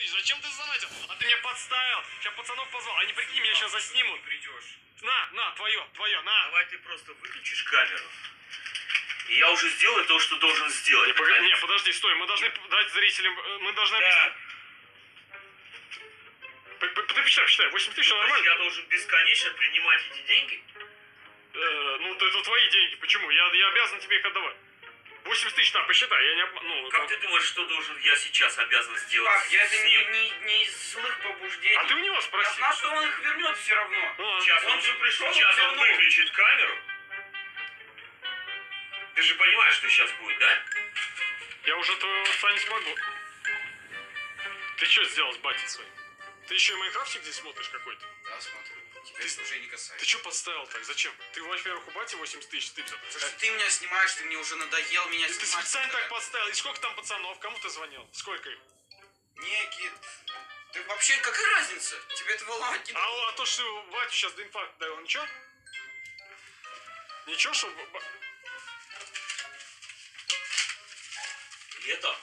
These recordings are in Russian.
Зачем ты занатил? А ты меня подставил. Сейчас пацанов позвал. Они, прикинь, меня сейчас заснимут. Придешь. На, твое, на. Давай ты просто выключишь камеру. И я уже сделаю то, что должен сделать. Не, подожди, стой. Мы должны дать зрителям... Мы должны объяснить. Ты посчитай. 8 тысяч нормально? Я должен бесконечно принимать эти деньги? Ну, это твои деньги. Почему? Я обязан тебе их отдавать. 80 тысяч, там, посчитай. Я не... Ну, как ты думаешь, что должен я сейчас обязан сделать? Как? Я это не из злых побуждений. А ты у него спроси. Я знал, что он их вернет все равно. Сейчас он же пришел, сейчас он выключит камеру. Ты же понимаешь, что сейчас будет, да? Я уже твоего отца не смогу. Ты что сделал с батей своим? Ты еще и Майнкрафтик здесь смотришь какой-то? Да, смотрю. Тебя это уже не касается. Ты что подставил так? Зачем? Ты, во-первых, у бати 80 тысяч ты взял. Слушай, ты меня снимаешь, ты мне уже надоел меня Ты снимать. специально так подставил. И сколько там пацанов? Кому ты звонил? Сколько их? Некий. Ты вообще какая разница? Тебе это волновать не А то, что батю сейчас до инфаркта довел, ничего? Ничего, что... Лето.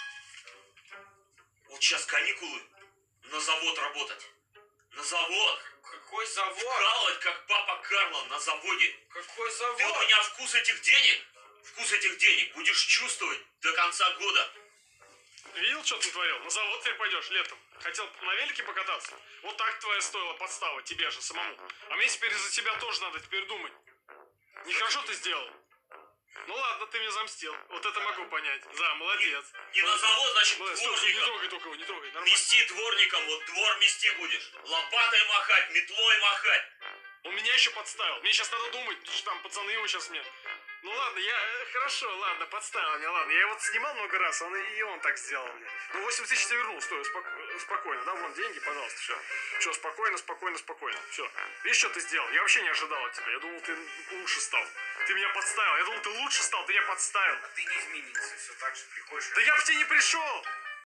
Вот сейчас каникулы. На завод работать. На завод. Какой завод? Вкалывать, как папа Карло на заводе. Какой завод? Ты у меня вкус этих денег будешь чувствовать до конца года. Видел, что ты натворил? На завод теперь пойдешь летом. Хотел на велике покататься? Вот так твоя стоила подстава, тебе же самому. А мне теперь из-за тебя тоже надо теперь думать. Нехорошо ты сделал. Ну ладно, ты мне замстил. Вот это могу понять. Да, молодец. Не на завод, значит, Молодец. Слушай, не дворником. трогай только его, не трогай. Нормально. Мести дворником, вот двор мести будешь. Лопатой махать, метлой махать. Он меня еще подставил. Мне сейчас надо думать, что там пацаны его сейчас мне... Ну ладно, хорошо, ладно, подставил меня, ладно. Я его снимал много раз, и он так сделал мне. Ну 80 тысяч тебе вернул, стой, спокойно. Да, вон деньги, пожалуйста, все. Все, спокойно. Все. Видишь, что ты сделал? Я вообще не ожидал от тебя. Я думал, ты лучше стал. Ты меня подставил. Я думал, ты лучше стал, ты меня подставил. А ты не изменился, все так же приходишь. Да я бы тебе не пришел.